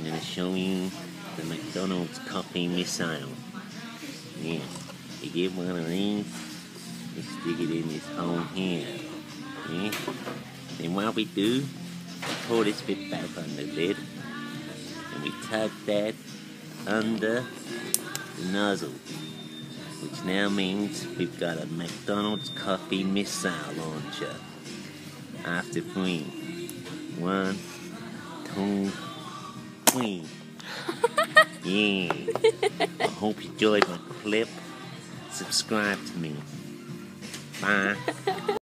I'm going to show you the McDonald's coffee missile. Yeah, you get one of these, you stick it in this hole here. Yeah. Then what we do, we pull this bit back on the lid, and we tuck that under the nozzle, which now means we've got a McDonald's coffee missile launcher. After 3, 1, 2, 3. Yeah. I hope you enjoyed my clip. Subscribe to me. Bye.